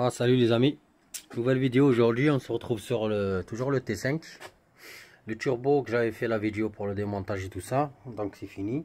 Salut les amis, nouvelle vidéo aujourd'hui. On se retrouve sur toujours le T5, le turbo que j'avais fait la vidéo pour le démontage et tout ça. Donc c'est fini.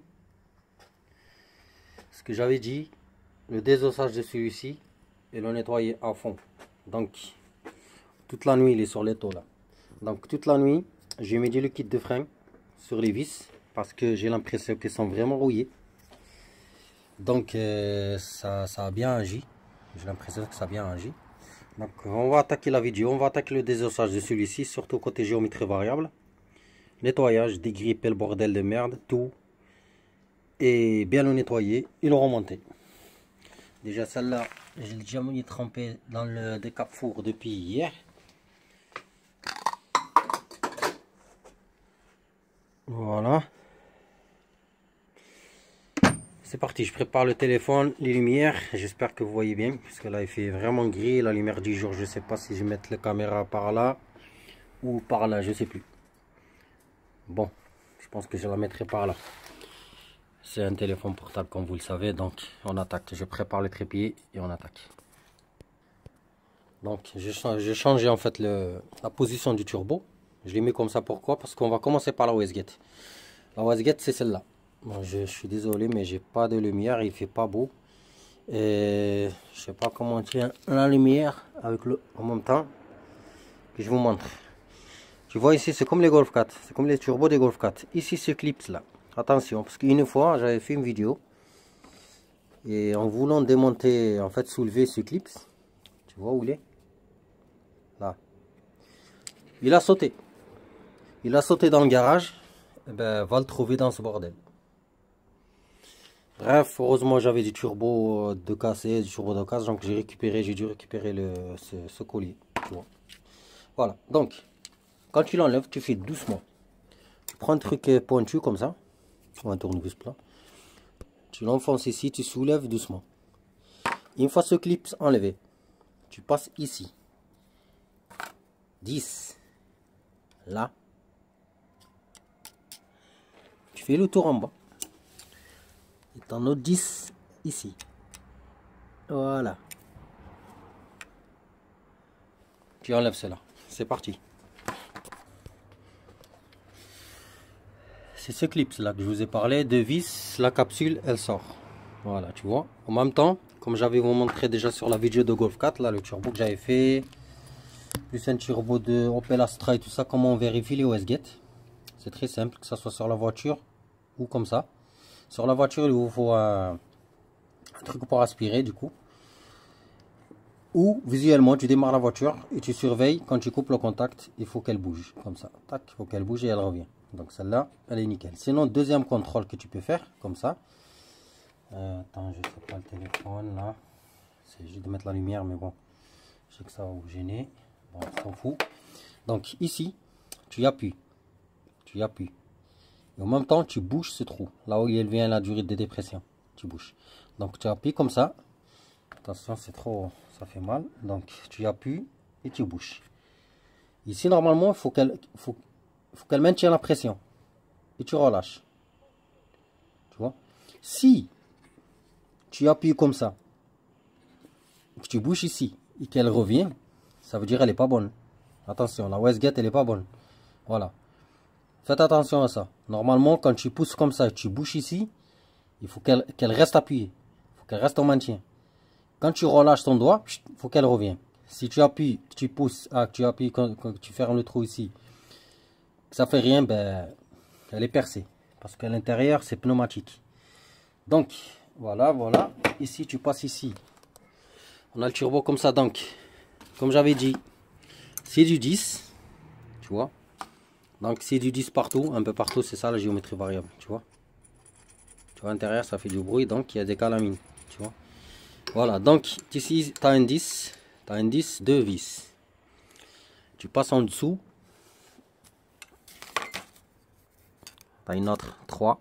Ce que j'avais dit, le désossage de celui-ci et le nettoyer à fond. Donc toute la nuit il est sur les taux là. Donc toute la nuit j'ai mis du liquide de frein sur les vis parce que j'ai l'impression qu'elles sont vraiment rouillées. Donc ça a bien agi. J'ai l'impression que ça a bien agi. Donc on va attaquer la vidéo, on va attaquer le désossage de celui-ci, surtout côté géométrie variable. Nettoyage, dégripper le bordel de merde, tout. Et bien le nettoyer et le remonter. Déjà celle-là, j'ai déjà mis trempé dans le décap four depuis hier. Voilà. C'est parti, je prépare le téléphone, les lumières, j'espère que vous voyez bien, parce que là il fait vraiment gris, la lumière du jour, je sais pas si je vais mettre la caméra par là ou par là, je sais plus. Bon, je pense que je la mettrai par là. C'est un téléphone portable comme vous le savez, donc on attaque. Je prépare le trépied et on attaque. Donc j'ai changé en fait la position du turbo. Je l'ai mis comme ça, pourquoi? Parce qu'on va commencer par la wastegate. La wastegate c'est celle-là. Bon, je suis désolé mais j'ai pas de lumière, il fait pas beau. Et je sais pas comment on tient la lumière avec en même temps que je vous montre. Tu vois ici c'est comme les Golf 4, c'est comme les turbos des Golf 4. Ici ce clips là, attention parce qu'une fois j'avais fait une vidéo et en voulant démonter, en fait soulever ce clips, tu vois où il est là, il a sauté dans le garage. Et ben va le trouver dans ce bordel. Bref, heureusement j'avais du turbo de cassé, du turbo de casse, donc j'ai dû récupérer ce collier, tu vois. Voilà, donc quand tu l'enlèves, tu fais doucement. Tu prends un truc pointu comme ça, ou un tournevis plat, tu l'enfonces ici, tu soulèves doucement. Une fois ce clip enlevé, tu passes ici, 10, là, tu fais le tour en bas. Et t'en as 10 ici. Voilà. Tu enlèves cela. C'est parti. C'est ce clip là que je vous ai parlé. De vis, la capsule, elle sort. Voilà, tu vois. En même temps, comme j'avais vous montré déjà sur la vidéo de Golf 4, là, le turbo que j'avais fait, plus un turbo de Opel Astra et tout ça, comment on vérifie les wastegate. C'est très simple, que ce soit sur la voiture ou comme ça. Sur la voiture, il vous faut un truc pour aspirer du coup. Ou visuellement, tu démarres la voiture et tu surveilles quand tu coupes le contact, il faut qu'elle bouge comme ça. Tac, il faut qu'elle bouge et elle revient. Donc celle-là, elle est nickel. Sinon, deuxième contrôle que tu peux faire comme ça. Attends, je sais pas le téléphone là. C'est juste de mettre la lumière, mais bon, je sais que ça va vous gêner. Bon, on s'en fout. Donc ici, tu appuies. Tu appuies. Et en même temps, tu bouges ce trou. Là où il vient la durée de dépression. Tu bouges. Donc tu appuies comme ça. Attention, c'est trop, ça fait mal. Donc tu appuies et tu bouges. Ici, normalement, il faut qu'elle maintienne la pression. Et tu relâches. Tu vois? Si tu appuies comme ça, que tu bouges ici et qu'elle revient, ça veut dire qu'elle n'est pas bonne. Attention, la wastegate, elle n'est pas bonne. Voilà. Faites attention à ça. Normalement, quand tu pousses comme ça, tu bouges ici, il faut qu'elle reste appuyée. Il faut qu'elle reste en maintien. Quand tu relâches ton doigt, il faut qu'elle revienne. Si tu appuies, tu pousses, tu appuies quand tu fermes le trou ici, ça fait rien, ben, elle est percée. Parce qu'à l'intérieur, c'est pneumatique. Donc, voilà. Ici, tu passes ici. On a le turbo comme ça. Donc, comme j'avais dit, c'est du 10. Tu vois. Donc, c'est du 10 partout. Un peu partout, c'est ça la géométrie variable. Tu vois. Tu vois, à l'intérieur, ça fait du bruit. Donc, il y a des calamines. Tu vois. Voilà. Donc, ici, tu as un 10. Tu as un 10, 2 vis. Tu passes en dessous. Tu as une autre 3.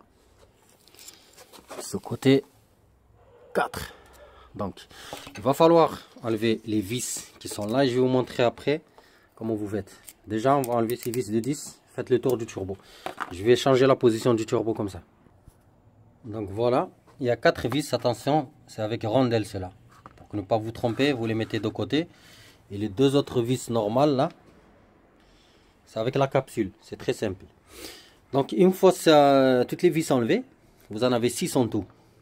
Ce côté 4. Donc il va falloir enlever les vis qui sont là. Je vais vous montrer après comment vous faites. Déjà on va enlever ces vis de 10. Faites le tour du turbo. Je vais changer la position du turbo comme ça. Donc voilà, il y a 4 vis. Attention, c'est avec rondelle cela. Pour ne pas vous tromper, vous les mettez de côté. Et les deux autres vis normales là, c'est avec la capsule. C'est très simple. Donc une fois toutes les vis enlevées, vous en avez 6 en tout.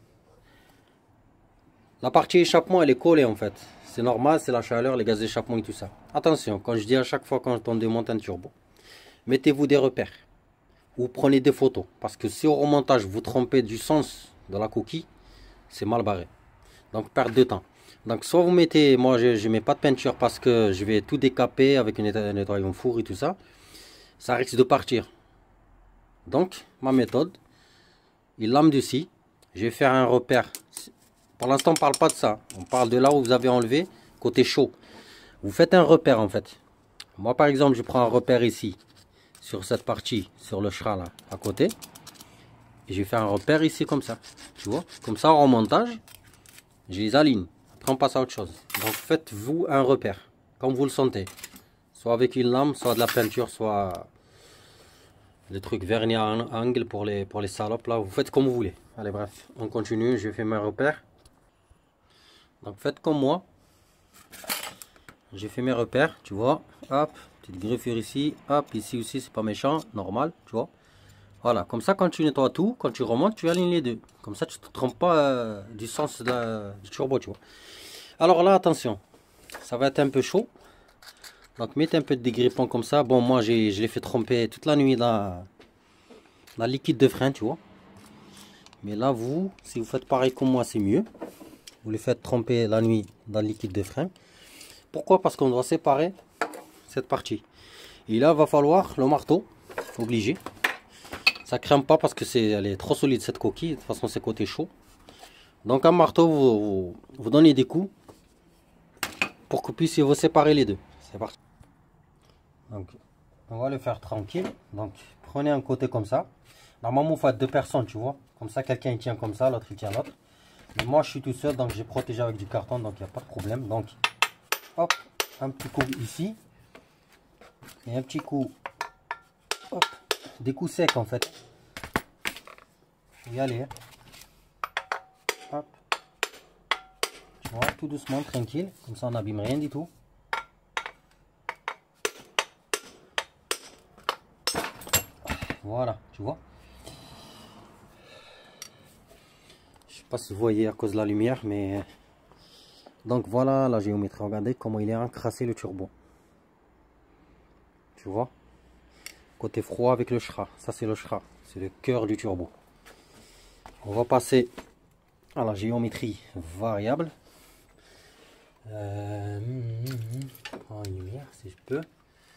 La partie échappement, elle est collée en fait. C'est normal, c'est la chaleur, les gaz d'échappement et tout ça. Attention, quand je dis à chaque fois quand on démonte un turbo, mettez-vous des repères. Ou prenez des photos. Parce que si au remontage, vous trompez du sens de la coquille, c'est mal barré. Donc perte de temps. Donc soit vous mettez, moi je ne mets pas de peinture parce que je vais tout décaper avec un nettoyant four et tout ça. Ça risque de partir. Donc ma méthode, il lame du scie. Je vais faire un repère. Pour l'instant on ne parle pas de ça. On parle de là où vous avez enlevé, côté chaud. Vous faites un repère en fait. Moi par exemple je prends un repère ici. Sur cette partie, sur le chra là, à côté. Et je vais faire un repère ici comme ça. Tu vois, comme ça en remontage, je les aligne. Après on passe à autre chose. Donc faites-vous un repère, comme vous le sentez. Soit avec une lame, soit de la peinture, soit des trucs vernis à angle pour les salopes là. Vous faites comme vous voulez. Allez bref, on continue, je fais mes repères. Donc faites comme moi. J'ai fait mes repères, tu vois. Hop, petite griffure ici. Hop, ici aussi, c'est pas méchant, normal, tu vois. Voilà, comme ça, quand tu nettoies tout, quand tu remontes, tu alignes les deux. Comme ça, tu ne te trompes pas du sens du turbo, tu vois. Alors là, attention, ça va être un peu chaud. Donc, mettez un peu de dégrippant comme ça. Bon, moi, je l'ai fait tremper toute la nuit dans le liquide de frein, tu vois. Mais là, vous, si vous faites pareil comme moi, c'est mieux. Vous les faites tremper la nuit dans le liquide de frein. Pourquoi? Parce qu'on doit séparer cette partie. Et là, il va falloir le marteau, obligé. Ça crame pas parce que elle est trop solide cette coquille. De toute façon, c'est côté chaud. Donc, un marteau, vous donnez des coups pour que vous puissiez vous séparer les deux. C'est parti. Donc, on va le faire tranquille. Donc, prenez un côté comme ça. Normalement, vous faites deux personnes, tu vois. Comme ça, quelqu'un il tient comme ça, l'autre il tient l'autre. Mais moi, je suis tout seul, donc j'ai protégé avec du carton, donc il n'y a pas de problème. Donc, hop, un petit coup ici. Et un petit coup, hop, des coups secs en fait. Y aller. Hein. Hop. Tu vois, tout doucement, tranquille. Comme ça, on n'abîme rien du tout. Voilà, tu vois. Je sais pas si vous voyez à cause de la lumière, mais... Donc voilà la géométrie. Regardez comment il est encrassé le turbo. Tu vois. Côté froid avec le chra. Ça, c'est le chra. C'est le cœur du turbo. On va passer à la géométrie variable. En lumière, si je peux.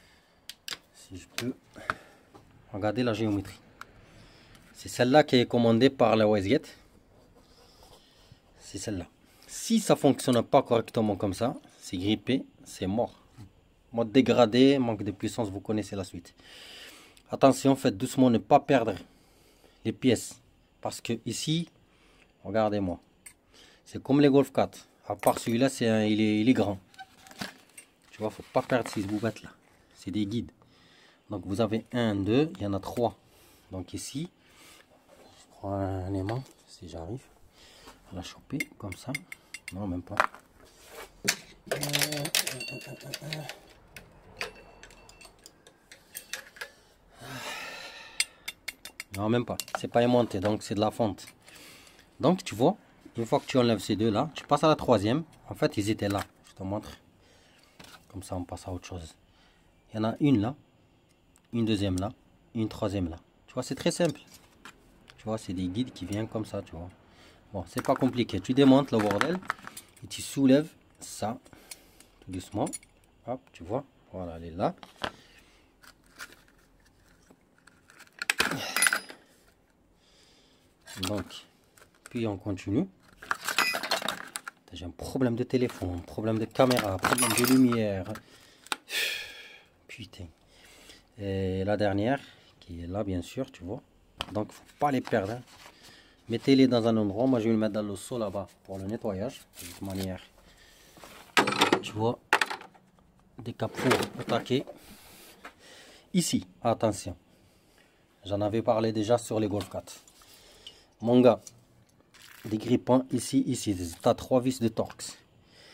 Regardez la géométrie. C'est celle-là qui est commandée par la Westgate. C'est celle-là. Si ça ne fonctionne pas correctement comme ça, c'est grippé, c'est mort. Mode dégradé, manque de puissance, vous connaissez la suite. Attention, faites doucement, ne pas perdre les pièces. Parce que ici, regardez-moi. C'est comme les Golf 4. À part celui-là, il est grand. Tu vois, faut pas perdre ces boubettes là. C'est des guides. Donc vous avez 1, 2, il y en a 3. Donc ici, je prends un aimant, si j'arrive à la choper, comme ça. Non, même pas. Non, même pas. C'est pas aimanté, donc c'est de la fonte. Donc tu vois, une fois que tu enlèves ces deux là, tu passes à la troisième. En fait, ils étaient là. Je te montre. Comme ça, on passe à autre chose. Il y en a une là, une deuxième là, une troisième là. Tu vois, c'est très simple. Tu vois, c'est des guides qui viennent comme ça, tu vois. Bon, c'est pas compliqué. Tu démontes le bordel et tu soulèves ça tout doucement. Hop, tu vois. Voilà, elle est là. Donc, puis on continue. J'ai un problème de téléphone, problème de caméra, problème de lumière. Putain. Et la dernière, qui est là, bien sûr, tu vois. Donc, faut pas les perdre. Hein. Mettez-les dans un endroit. Moi, je vais le mettre dans le sol là-bas pour le nettoyage. De toute manière, tu vois, des capots attaqués. Ici, attention. J'en avais parlé déjà sur les Golf 4. Mon gars, des grippants ici, ici. Tu as 3 vis de Torx.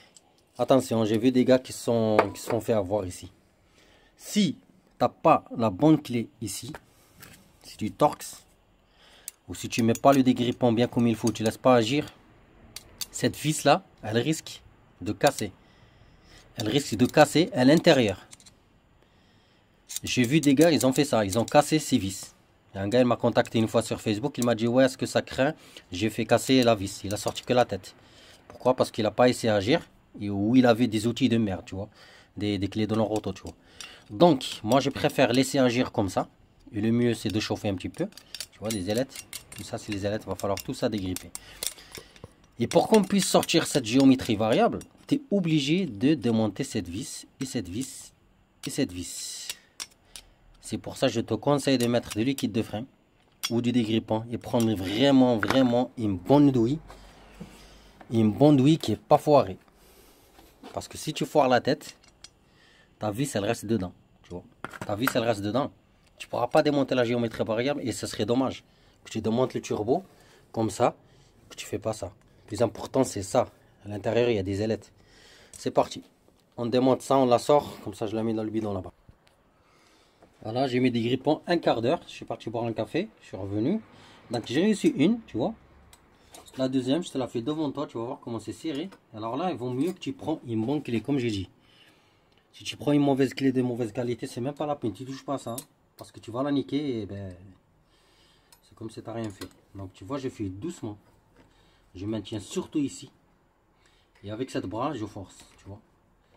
attention, j'ai vu des gars qui se sont fait avoir ici. Si tu n'as pas la bonne clé ici, si tu torques, ou si tu mets pas le dégrippant bien comme il faut, tu laisses pas agir, cette vis là, elle risque de casser. Elle risque de casser à l'intérieur. J'ai vu des gars, ils ont fait ça, ils ont cassé ces vis. Il y a un gars, il m'a contacté une fois sur Facebook, il m'a dit ouais, est-ce que ça craint? J'ai fait casser la vis, il a sorti que la tête. Pourquoi? Parce qu'il n'a pas essayé d'agir, et où il avait des outils de merde, tu vois, des clés de l'auto, tu vois. Donc, moi je préfère laisser agir comme ça, et le mieux c'est de chauffer un petit peu, tu vois, les ailettes, tout ça c'est les ailettes, il va falloir tout ça dégripper. Et pour qu'on puisse sortir cette géométrie variable, tu es obligé de démonter cette vis, et cette vis, et cette vis. C'est pour ça que je te conseille de mettre de liquide de frein ou du dégrippant et prendre vraiment une bonne douille. Une bonne douille qui n'est pas foirée. Parce que si tu foires la tête, ta vis elle reste dedans. Tu vois, ta vis elle reste dedans. Tu ne pourras pas démonter la géométrie variable et ce serait dommage que tu démontes le turbo comme ça, que tu ne fais pas ça. Le plus important c'est ça. À l'intérieur il y a des ailettes. C'est parti. On démonte ça, on la sort. Comme ça je la mets dans le bidon là-bas. Voilà, j'ai mis des grippons un quart d'heure. Je suis parti boire un café. Je suis revenu. Donc j'ai réussi une, tu vois. La deuxième, je te la fais devant toi. Tu vas voir comment c'est serré. Alors là, il vaut mieux que tu prends une bonne clé, comme j'ai dit. Si tu prends une mauvaise clé de mauvaise qualité, c'est même pas la peine. Tu touches pas à ça. Parce que tu vas la niquer et ben, c'est comme si tu n'as rien fait. Donc tu vois, je fais doucement. Je maintiens surtout ici. Et avec cette bras, je force, tu vois.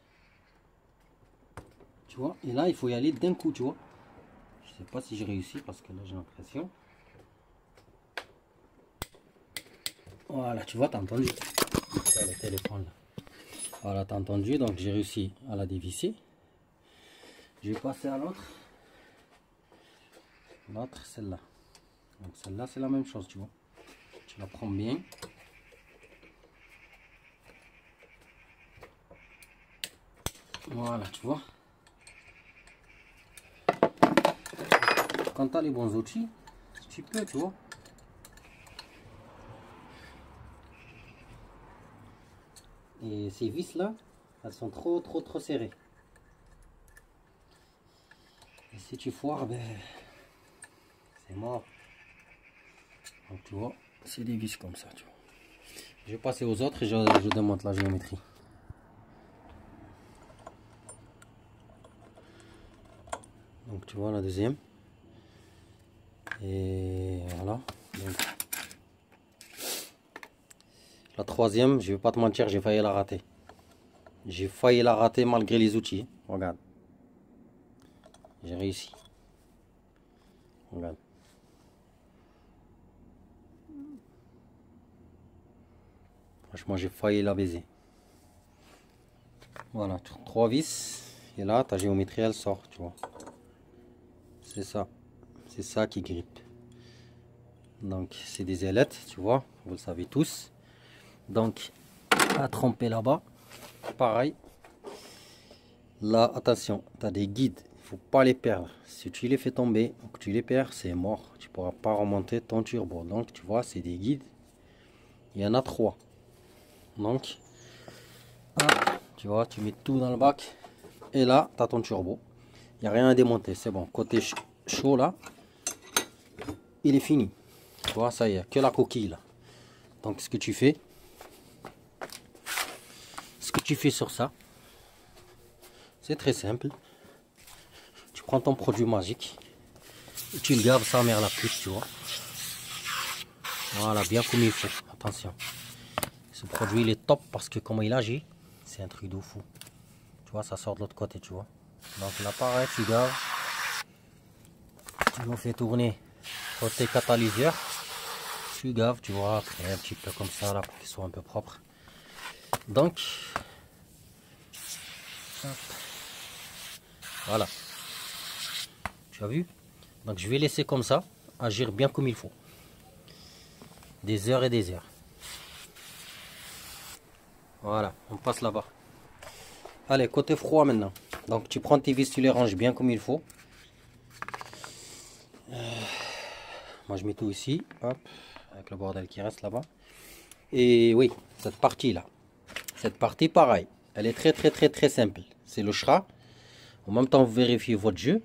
Tu vois, et là, il faut y aller d'un coup, tu vois. Je sais pas si j'ai réussi parce que là j'ai l'impression. Voilà, tu vois, t'as entendu. Le téléphone là. Voilà, t'as entendu, donc j'ai réussi à la dévisser. Je vais passer à l'autre. L'autre, celle-là. Donc celle-là, c'est la même chose, tu vois. Tu la prends bien. Voilà, tu vois. Quand tu as les bons outils, tu peux, tu vois. Et ces vis là, elles sont trop serrées. Et si tu foires, ben c'est mort. Donc tu vois, c'est des vis comme ça, tu vois. Je vais passer aux autres et je démonte la géométrie. Donc tu vois la deuxième. Et voilà. Donc, la troisième, je vais pas te mentir, j'ai failli la rater. J'ai failli la rater malgré les outils. Regarde. J'ai réussi. Regarde. Franchement, j'ai failli la baiser. Voilà, 3 vis. Et là, ta géométrie, elle sort, tu vois. C'est ça. C'est ça qui grippe. Donc, c'est des ailettes, tu vois. Vous le savez tous. Donc, à tremper là-bas. Pareil. Là, attention, tu as des guides. Il ne faut pas les perdre. Si tu les fais tomber ou que tu les perds, c'est mort. Tu ne pourras pas remonter ton turbo. Donc, tu vois, c'est des guides. Il y en a 3. Donc, tu vois, tu mets tout dans le bac. Et là, tu as ton turbo. Il n'y a rien à démonter. C'est bon. Côté chaud, là, il est fini. Tu vois, ça y est, que la coquille, là. Donc, ce que tu fais sur ça, c'est très simple. Tu prends ton produit magique et tu le gardes sa mère la pute, tu vois. Voilà, bien comme il faut. Attention. Ce produit, il est top parce que comment il agit, c'est un truc de fou. Tu vois, ça sort de l'autre côté, tu vois. Donc là, pareil, tu gardes. Tu me fais tourner côté catalyseur. Tu gaves, tu vois, après un petit peu comme ça, là, pour qu'il soit un peu propre. Donc, hop. Voilà. Tu as vu? Donc, je vais laisser comme ça, agir bien comme il faut. Des heures et des heures. Voilà, on passe là-bas. Allez, côté froid maintenant. Donc, tu prends tes vis, tu les ranges bien comme il faut. Moi, je mets tout ici. Hop, avec le bordel qui reste là-bas. Et oui, cette partie-là. Cette partie, pareil. Elle est très simple. C'est le Shra. En même temps, vous vérifiez votre jeu.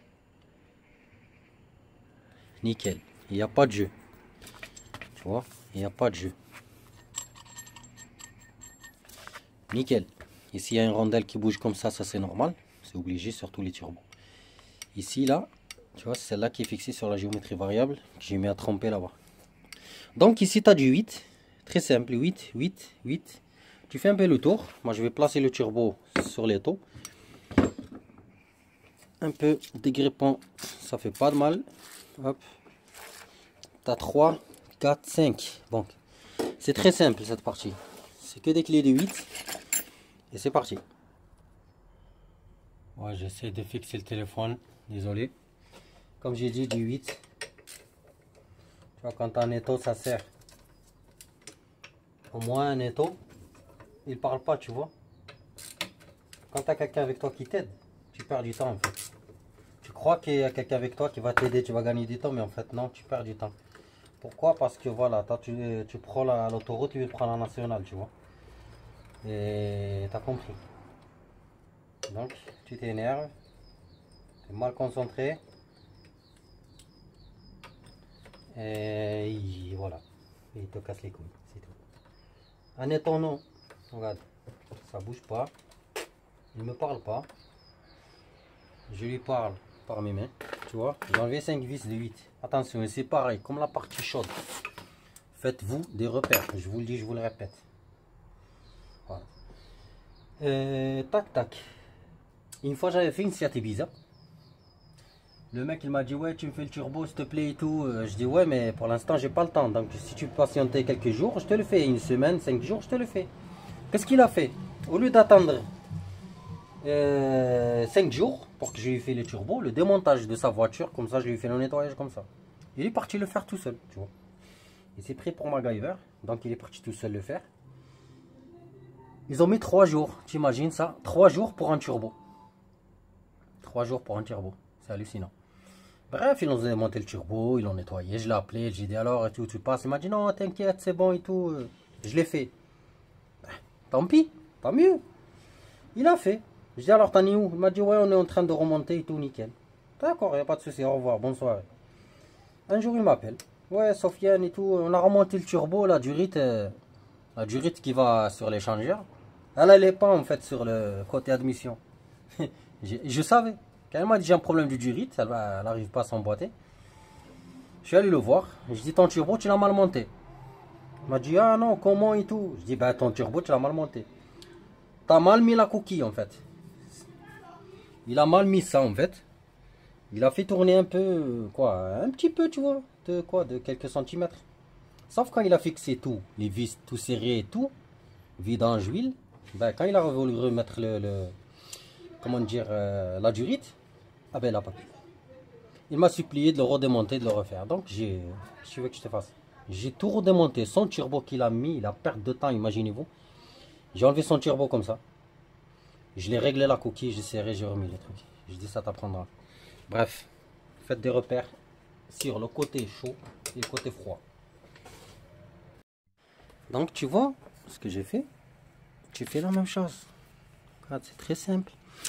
Nickel. Il n'y a pas de jeu. Tu vois, il n'y a pas de jeu. Nickel. Ici, il y a une rondelle qui bouge comme ça c'est normal. C'est obligé sur tous les turbos. Ici, là, tu vois, c'est celle-là qui est fixée sur la géométrie variable que j'ai mis à tremper là-bas. Donc ici, tu as du 8. Très simple, 8, 8, 8. Tu fais un peu le tour. Moi, je vais placer le turbo sur les taux. Un peu dégrippant, ça fait pas de mal. Hop. Tu as 3, 4, 5. Donc, c'est très simple cette partie. C'est que des clés de 8. Et c'est parti. Ouais, j'essaie de fixer le téléphone. Désolé. Comme j'ai dit, du 8. Tu vois, quand tu as un étau, ça sert. Au moins un étau, il parle pas, tu vois. Quand tu as quelqu'un avec toi qui t'aide, tu perds du temps en fait. Tu crois qu'il y a quelqu'un avec toi qui va t'aider, tu vas gagner du temps, mais en fait non, tu perds du temps. Pourquoi? Parce que voilà, tu prends l'autoroute, lui il prend la nationale, tu vois. Et tu as compris. Donc, tu t'énerves, tu es mal concentré. Et voilà. Et il te casse les couilles, c'est tout. Un étau, non. Regarde, ça bouge pas. Il me parle pas. Je lui parle par mes mains. Tu vois, j'ai enlevé 5 vis de 8. Attention, c'est pareil, comme la partie chaude. Faites-vous des repères. Je vous le dis, je vous le répète. Voilà. Tac, tac. Une fois, j'avais fait une Seat Ibiza. Le mec, il m'a dit, ouais, tu me fais le turbo, s'il te plaît, et tout. Je dis, ouais, mais pour l'instant, j'ai pas le temps. Donc, si tu peux patienter quelques jours, je te le fais. Une semaine, 5 jours, je te le fais. Qu'est-ce qu'il a fait? Au lieu d'attendre 5 jours pour que je lui fasse le turbo, le démontage de sa voiture, comme ça, je lui fais le nettoyage comme ça. Il est parti le faire tout seul, tu vois. Il s'est pris pour MacGyver, donc il est parti tout seul le faire. Ils ont mis 3 jours, t'imagines ça? 3 jours pour un turbo. 3 jours pour un turbo, c'est hallucinant. Bref, ils ont démonté le turbo, ils l'ont nettoyé, je l'ai appelé, j'ai dit alors, et tout, tu passes? Il m'a dit non, t'inquiète, c'est bon et tout. Je l'ai fait. Tant pis, tant mieux. Il a fait. Je dis alors, t'en es où? Il m'a dit ouais, on est en train de remonter et tout, nickel. D'accord, il n'y a pas de souci, au revoir, bonne soirée. Un jour, il m'appelle. Ouais, Sofiane et tout, on a remonté le turbo, la durite qui va sur l'échangeur. Elle n'est pas en fait sur le côté admission. Je savais. Quand elle m'a dit j'ai un problème de durite, elle n'arrive pas à s'emboîter. Je suis allé le voir. Je dis ton turbo, tu l'as mal monté. Il m'a dit ah non, comment et tout. Je dis bah ton turbo, tu l'as mal monté. T'as mal mis la coquille en fait. Il a mal mis ça en fait. Il a fait tourner un peu, quoi, un petit peu, tu vois, de quelques centimètres. Sauf quand il a fixé tout, les vis tout serrés et tout, vidange huile, ben quand il a voulu remettre comment dire, la durite, ah ben il a pas pu. Il m'a supplié de le redémonter, de le refaire. Donc je veux que je te fasse. J'ai tout redémonté, son turbo qu'il a mis, il a perte de temps, imaginez-vous. J'ai enlevé son turbo comme ça. Je l'ai réglé la coquille, j'ai serré, j'ai remis les trucs. Je dis ça t'apprendra. Bref, faites des repères sur le côté chaud et le côté froid. Donc tu vois ce que j'ai fait. Tu fais la même chose. Regarde, c'est très simple.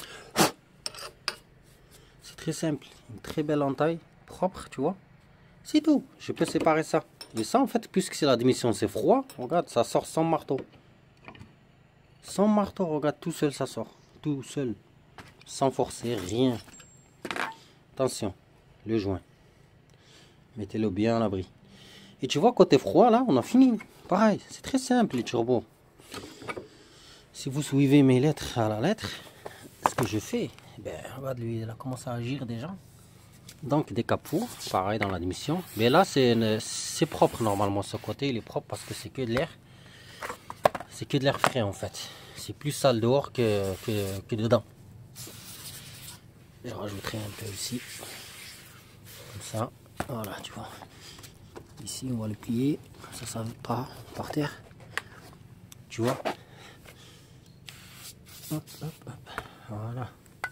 C'est très simple. Une très belle entaille, propre, tu vois. C'est tout. Je peux séparer ça. Et ça, en fait, puisque c'est la démission, c'est froid. Regarde, ça sort sans marteau. Sans marteau, regarde, tout seul, ça sort. Tout seul. Sans forcer, rien. Attention, le joint. Mettez-le bien à l'abri. Et tu vois, côté froid, là, on a fini. Pareil, c'est très simple, les turbos. Si vous suivez mes lettres à la lettre, ce que je fais, ben, regarde, lui, il a commencé à agir déjà. Donc, des capous, pareil dans l'admission. Mais là, c'est propre, normalement, ce côté, il est propre parce que c'est que de l'air. C'est que de l'air frais, en fait. C'est plus sale dehors que dedans. Je rajouterai un peu ici. Comme ça. Voilà, tu vois. Ici, on va le plier. Ça ne va pas par terre. Tu vois. Hop, hop, hop. Voilà.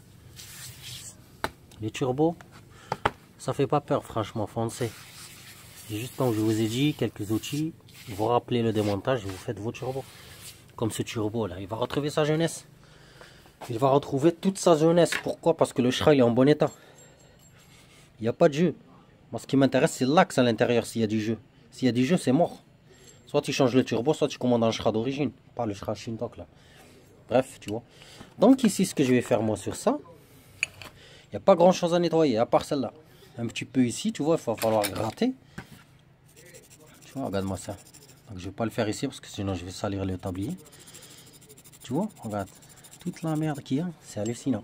Les turbos, ça fait pas peur, franchement, foncez. Juste comme je vous ai dit, quelques outils. Vous rappelez le démontage et vous faites vos turbos. comme ce turbo là, il va retrouver sa jeunesse. Il va retrouver toute sa jeunesse. Pourquoi? Parce que le Shra il est en bon état. Il n'y a pas de jeu. Moi ce qui m'intéresse c'est l'axe à l'intérieur s'il y a du jeu. S'il y a du jeu c'est mort. Soit tu changes le turbo, soit tu commandes un Shra d'origine. Pas le Shra Shintok là. Bref, tu vois. Donc ici ce que je vais faire moi sur ça, il n'y a pas grand chose à nettoyer à part celle-là. Un petit peu ici, tu vois, il va falloir gratter. Tu vois, regarde-moi ça. Donc je vais pas le faire ici parce que sinon je vais salir le tablier. Tu vois, regarde. Toute la merde qu'il y a, c'est hallucinant.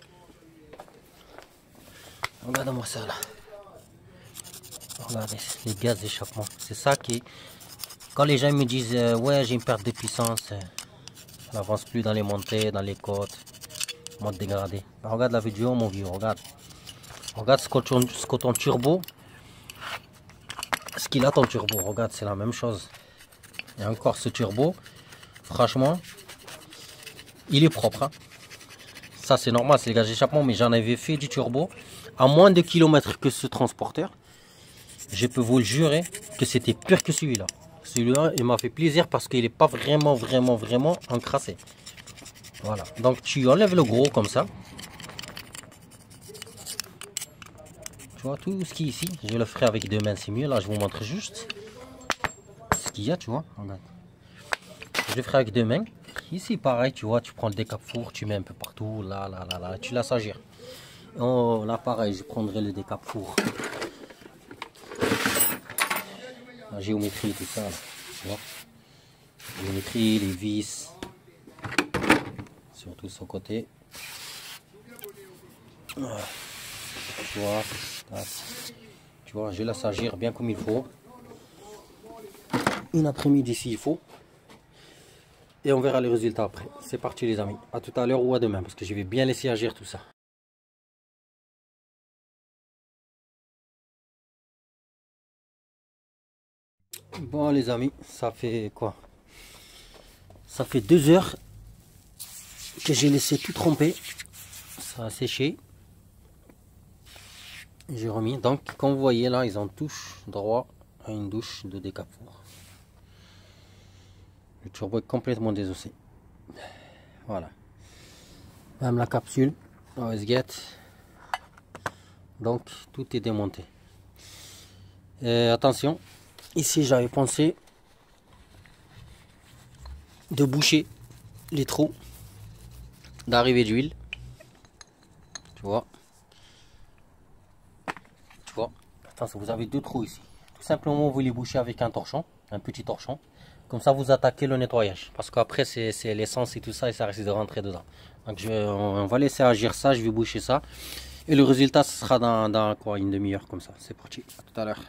Regarde-moi ça là. Regardez, les gaz d'échappement. C'est ça qui... Quand les gens me disent ouais j'ai une perte de puissance, on n'avance plus dans les montées, dans les côtes, mode dégradé. Ben, regarde la vidéo mon vieux, regarde. Regarde ce que ton turbo, ce qu'il a ton turbo, regarde c'est la même chose. Et encore ce turbo, franchement, il est propre. Hein. Ça c'est normal, c'est les gaz d'échappement, mais j'en avais fait du turbo à moins de kilomètres que ce transporteur. Je peux vous le jurer que c'était pire que celui-là. Celui-là, il m'a fait plaisir parce qu'il n'est pas vraiment encrassé. Voilà. Donc tu enlèves le gros comme ça. Tu vois, tout ce qui est ici, je le ferai avec deux mains, c'est mieux. Là, je vous montre juste ce qu'il y a, tu vois. Regarde. Je le ferai avec deux mains. Ici, pareil, tu vois, tu prends le décape-four, tu mets un peu partout. Là, tu laisses agir. Oh, là, pareil, je prendrai le décape-four. La géométrie, tout ça, là, tu vois. La géométrie, les vis, surtout ce côté. Tu vois, je laisse agir bien comme il faut. Une après-midi s'il faut. Et on verra les résultats après. C'est parti les amis. À tout à l'heure ou à demain parce que je vais bien laisser agir tout ça. Bon les amis, ça fait quoi? Ça fait 2 heures que j'ai laissé tout tremper. Ça a séché. J'ai remis. Donc comme vous voyez là, ils ont touche droit à une douche de décape-four. Le turbo est complètement désossé. Voilà. Même la capsule, OS-Get. Donc tout est démonté. Et attention, ici j'avais pensé de boucher les trous d'arrivée d'huile. Tu vois. Tu vois. Attention, vous avez 2 trous ici. Tout simplement vous les bouchez avec un torchon, un petit torchon. Comme ça vous attaquez le nettoyage. Parce qu'après c'est l'essence et tout ça et ça risque de rentrer dedans. Donc on va laisser agir ça, je vais boucher ça. Et le résultat ce sera dans quoi, une demi-heure comme ça. C'est parti, à tout à l'heure.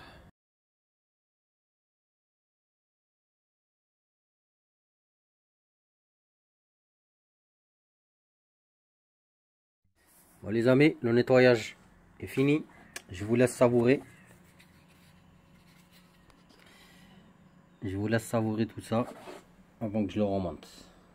Bon les amis, le nettoyage est fini. Je vous laisse savourer. Je vous laisse savourer tout ça avant que je le remonte.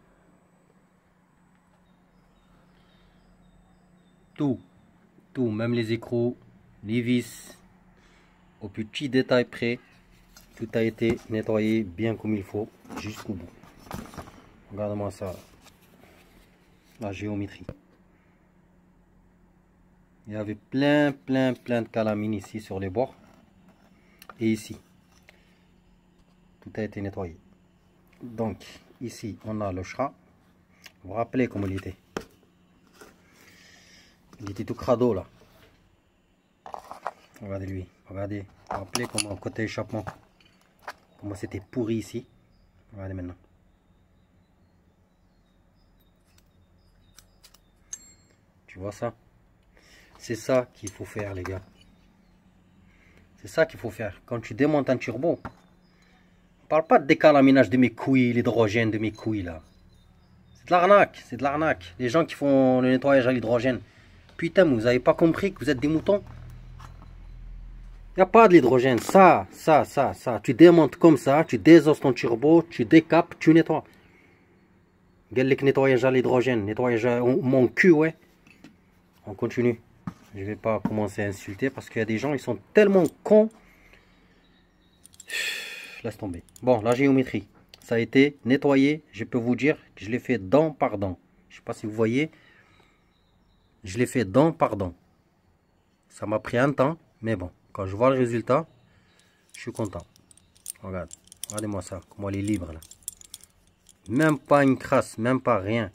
Tout, même les écrous, les vis, au petit détail près, tout a été nettoyé bien comme il faut jusqu'au bout. Regarde-moi ça, la géométrie. Il y avait plein de calamine ici sur les bords et ici. Tout a été nettoyé. Donc ici on a le Shra. Vous vous rappelez comment il était? Il était tout crado là. Regardez lui, regardez. Vous vous rappelez comment côté échappement, comment c'était pourri ici. Regardez maintenant. Tu vois ça? C'est ça qu'il faut faire les gars. C'est ça qu'il faut faire. Quand tu démontes un turbo, on parle pas de décalaminage de mes couilles, l'hydrogène de mes couilles là. C'est de l'arnaque, c'est de l'arnaque. Les gens qui font le nettoyage à l'hydrogène. Putain, vous avez pas compris que vous êtes des moutons? Il n'y a pas de l'hydrogène. Ça. Tu démontes comme ça, tu désosses ton turbo, tu décapes, tu nettoies. Galek nettoyage à l'hydrogène, nettoyage à mon cul, ouais. On continue. Je vais pas commencer à insulter parce qu'il y a des gens, ils sont tellement cons. Laisse tomber. Bon, la géométrie. ça a été nettoyé. Je peux vous dire que je l'ai fait dent par dent. Je sais pas si vous voyez. Je l'ai fait dent par dent. Ça m'a pris un temps, mais bon, quand je vois le résultat, je suis content. Regarde, regardez-moi ça, comment elle est libre là. Même pas une crasse, même pas rien.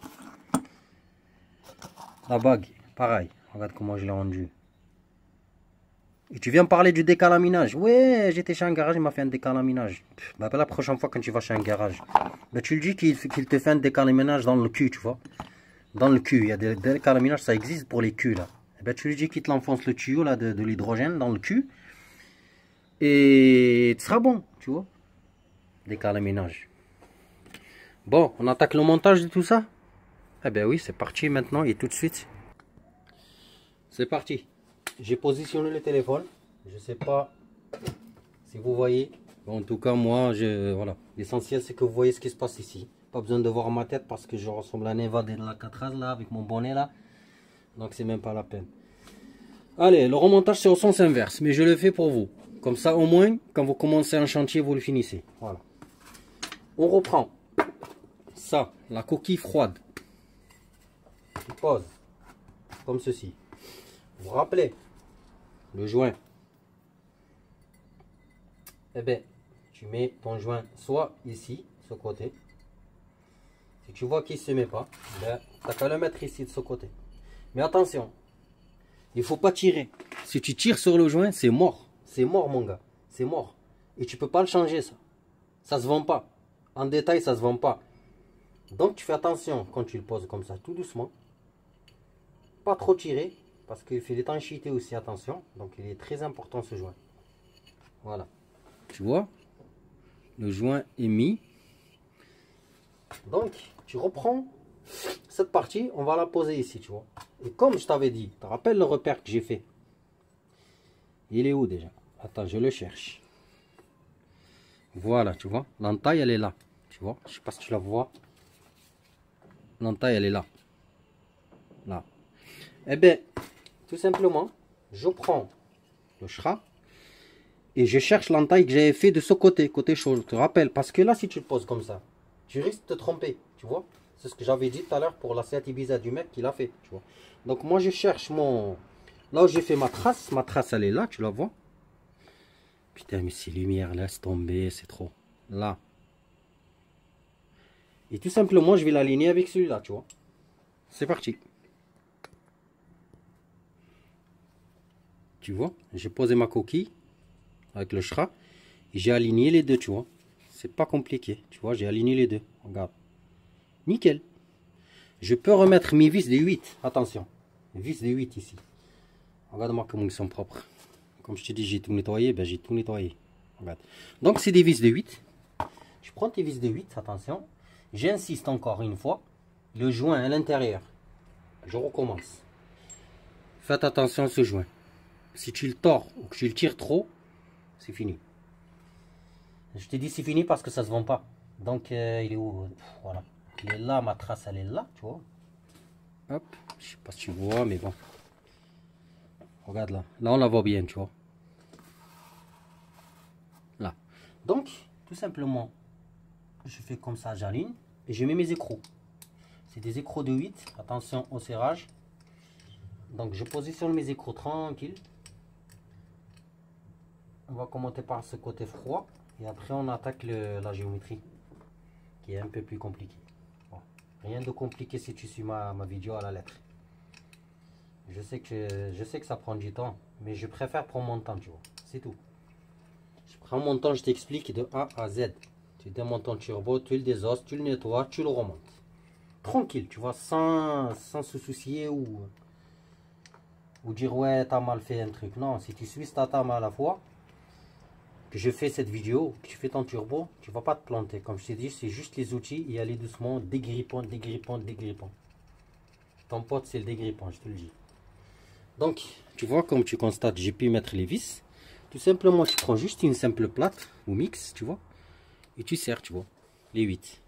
La bague, pareil, regarde comment je l'ai rendue. Et tu viens me parler du décalaminage. Ouais, j'étais chez un garage, il m'a fait un décalaminage. Bah, la prochaine fois quand tu vas chez un garage, bah, tu le dis qu'il te fait un décalaminage dans le cul, tu vois. Dans le cul, il y a des décalaminages, ça existe pour les culs là. Et ben, tu lui dis qu'il te l'enfonce le tuyau là de l'hydrogène dans le cul. Et tu seras bon, tu vois. Décalaminage. Bon, on attaque le montage de tout ça? Eh ben oui, c'est parti maintenant et tout de suite. C'est parti. J'ai positionné le téléphone. Je sais pas si vous voyez. Bon, en tout cas, moi, voilà. L'essentiel, c'est que vous voyez ce qui se passe ici. Pas besoin de voir ma tête parce que je ressemble à un évadé de la 4 là avec mon bonnet là. Donc, c'est même pas la peine. Allez, le remontage, c'est au sens inverse. Mais je le fais pour vous. Comme ça, au moins, quand vous commencez un chantier, vous le finissez. Voilà. On reprend. Ça, la coquille froide. Tu poses. Comme ceci. Vous vous rappelez le joint. Eh bien, tu mets ton joint soit ici, ce côté. Si tu vois qu'il ne se met pas, ben, tu n'as qu'à le mettre ici de ce côté. Mais attention, il ne faut pas tirer. Si tu tires sur le joint, c'est mort. C'est mort, mon gars. C'est mort. Et tu ne peux pas le changer, ça. Ça ne se vend pas. En détail, ça ne se vend pas. Donc, tu fais attention quand tu le poses comme ça, tout doucement. Pas trop tirer, parce qu'il fait l'étanchéité aussi, attention. Donc, il est très important, ce joint. Voilà. Tu vois, le joint est mis. Donc, tu reprends cette partie, on va la poser ici, tu vois. Et comme je t'avais dit, tu te rappelles le repère que j'ai fait? Il est où déjà? Attends, je le cherche. Voilà, tu vois, l'entaille, elle est là. Tu vois, je sais pas si tu la vois. L'entaille, elle est là. Là. Eh bien, tout simplement, je prends le shra. Et je cherche l'entaille que j'avais fait de ce côté, côté chaud, je te rappelle. Parce que là, si tu le poses comme ça, tu risques de te tromper, tu vois. C'est ce que j'avais dit tout à l'heure pour la Seat Ibiza du mec qui l'a fait, tu vois. Donc moi, je cherche mon... Là où j'ai fait ma trace elle est là, tu la vois. Putain, mais ces lumières, laisse tomber, c'est trop. Là. Et tout simplement, je vais l'aligner avec celui-là, tu vois. C'est parti. Tu vois, j'ai posé ma coquille avec le shra. Et j'ai aligné les deux, tu vois. C'est pas compliqué, tu vois, j'ai aligné les deux. Regarde. Nickel. Je peux remettre mes vis des 8. Attention. Les vis des 8 ici. Regarde-moi comment ils sont propres. Comme je te dis, j'ai tout nettoyé. Ben, j'ai tout nettoyé. Regarde. Donc, c'est des vis de 8. Je prends tes vis de 8. Attention. J'insiste encore une fois. Le joint à l'intérieur. Je recommence. Faites attention à ce joint. Si tu le tords ou que tu le tires trop, c'est fini. Je te dis c'est fini parce que ça se vend pas. Donc, il est où? Voilà. Il est là, ma trace, elle est là, tu vois. Hop, je sais pas si tu vois, mais bon. Regarde là. Là, on la voit bien, tu vois. Là. Donc, tout simplement, je fais comme ça, j'aligne. Et je mets mes écrous. C'est des écrous de 8. Attention au serrage. Donc, je positionne mes écrous tranquille. On va commencer par ce côté froid. Et après, on attaque la géométrie. Qui est un peu plus compliquée. Bon. Rien de compliqué si tu suis ma vidéo à la lettre. Je sais que ça prend du temps, mais je préfère prendre mon temps, tu vois. C'est tout. Je prends mon temps, je t'explique de A à Z. Tu démontes ton turbo, tu le désosses, tu le nettoies, tu le remontes. Tranquille, tu vois, sans se soucier ou dire ouais, t'as mal fait un truc. Non, si tu suis ta tame à la fois, que je fais cette vidéo, que tu fais ton turbo, tu vas pas te planter. Comme je t'ai dit, c'est juste les outils et aller doucement, dégrippant, dégrippant, dégrippant. Ton pote, c'est le dégrippant, je te le dis. Donc, tu vois, comme tu constates, j'ai pu mettre les vis. Tout simplement, tu prends juste une simple plate ou mix, tu vois. Et tu serres, tu vois, les 8.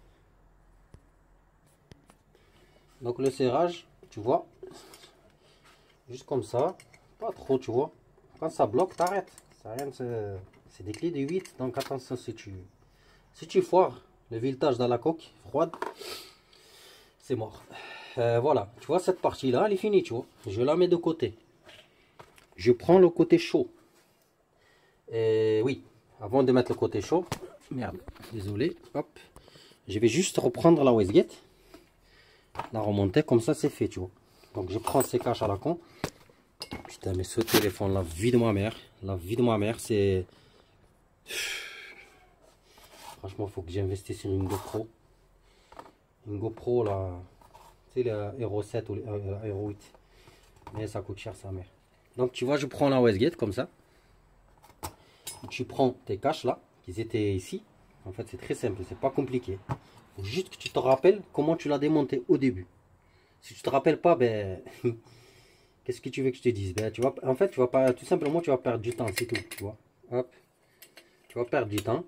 Donc, le serrage, tu vois, juste comme ça. Pas trop, tu vois. Quand ça bloque, t'arrêtes. C'est des clés de 8. Donc, attention, si tu foires, le filetage dans la coque froide, c'est mort. Voilà, tu vois cette partie là, elle est finie, tu vois. Je la mets de côté. Je prends le côté chaud. Et oui, avant de mettre le côté chaud, merde, désolé, hop, je vais juste reprendre la wastegate, la remonter, comme ça c'est fait, tu vois. Donc je prends ces caches à la con. Putain, mais ce téléphone, la vie de ma mère, c'est... Franchement, il faut que j'investisse sur une GoPro. Une GoPro, là, tu sais, la Hero 7 ou la Hero 8. Mais ça coûte cher, sa mère. Donc, tu vois, je prends la wastegate comme ça. Tu prends tes caches là, qui étaient ici. En fait, c'est très simple, c'est pas compliqué. Faut juste que tu te rappelles comment tu l'as démonté au début. Si tu te rappelles pas, ben... Qu'est-ce que tu veux que je te dise? Ben, tu vas, en fait, tu vas pas, tout simplement, tu vas perdre du temps, c'est tout, tu vois. Hop. Tu vas perdre du temps.